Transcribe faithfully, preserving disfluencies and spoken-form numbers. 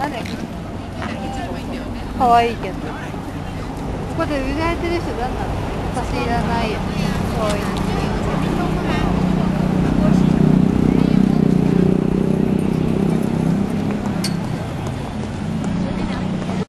誰？可愛いけど。ここで売られてる人何なの？私いらないよ。